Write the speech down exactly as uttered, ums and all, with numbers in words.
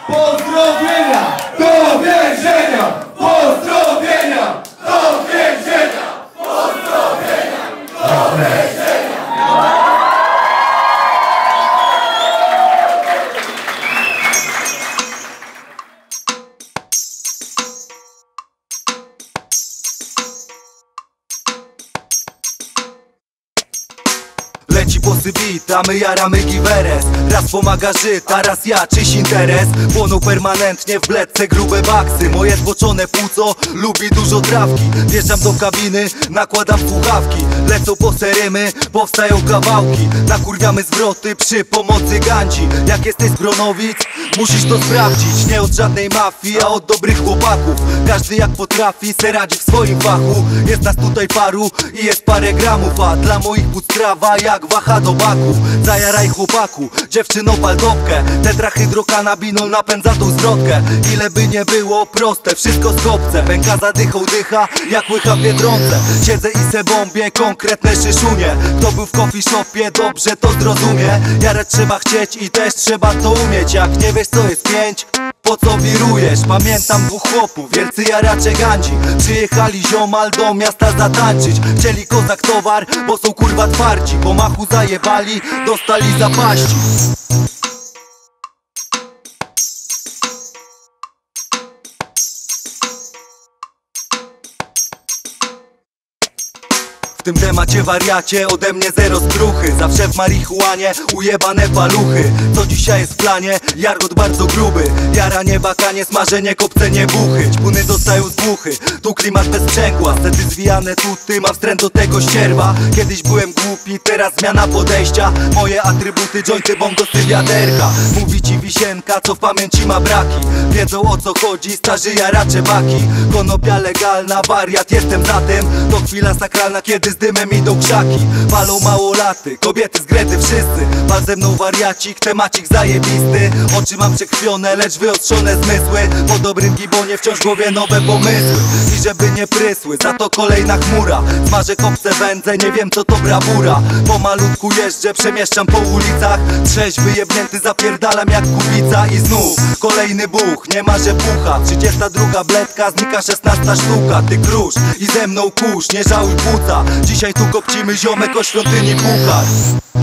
Pozdrowienia do więzienia! Pozdrowienia do więzienia! Pozdrowienia do więzienia! Leci bossy beat, a my jaramy giveres. Raz pomaga Żyd, a raz ja, czyś interes. Płoną permanentnie w bledce grube baksy. Moje zboczone płuco lubi dużo trawki. Wjeżdżam do kabiny, nakładam słuchawki. Lecą poserymy, powstają kawałki. Nakurwiamy zwroty przy pomocy gandzi. Jak jesteś z Gronowic, musisz to sprawdzić. Nie od żadnej mafii, a od dobrych chłopaków. Każdy jak potrafi, se radzi w swoim fachu. Jest nas tutaj paru i jest parę gramów. A dla moich płuc trawa jak waha do baków. Zajaraj chłopaku, dziewczyno pal topkę. Tetrahydrokanabinol napędza tą zwrotkę. Ile by nie było proste, wszystko z kopce. Pęka zadychą dycha, jak łycha w Biedronce. Siedzę i se bombię, konkretne szyszunie. Kto był w coffee shopie, dobrze to zrozumie. Jarać trzeba chcieć i też trzeba to umieć. Jak nie wiesz co jest pięć, po co wirujesz? Pamiętam dwóch chłopów, wielcy jaracze gandzi. Przyjechali ziomal do miasta zatańczyć. Chcieli kozak towar, bo są kurwa twardzi. Po machu zajebali, dostali zapaści. W tym temacie wariacie, ode mnie zero skruchy. Zawsze w marihuanie, ujebane paluchy. Co dzisiaj jest w planie? Jargot bardzo gruby. Jaranie, bakanie, smażenie, kopcenie, buchy. Ćpuny dostają z buchy, tu klimat bez sprzęgła. Sety zwijane tuty, mam wstręt do tego ścierwa. Kiedyś byłem głupi, teraz zmiana podejścia. Moje atrybuty, jointy, bongosy, wiaderka. Mówi ci wisienka, co w pamięci ma braki. Wiedzą o co chodzi, starzy jaracze baki. Konopia legalna, wariat, jestem za tym. To chwila sakralna, kiedy z dymem idą krzaki. Walą małolaty, kobiety z Grety wszyscy. Wal ze mną wariacik, temacik zajebisty. Oczy mam przekrwione, lecz wyostrzone zmysły. Po dobrym gibonie wciąż w głowie nowe pomysły. I żeby nie prysły, za to kolejna chmura. Smażę kopce, wędzę, nie wiem co to brawura. Pomalutku jeżdżę, przemieszczam po ulicach. Trzeźwy, jebnięty, zapierdalam jak kubica. I znów kolejny buch, nie ma że pucha. Trzydziesta druga bledka, znika szesnasta sztuka. Ty krusz i ze mną kurz, nie żałuj płuca. Dzisiaj tu kopcimy ziomek o świątyni puchar.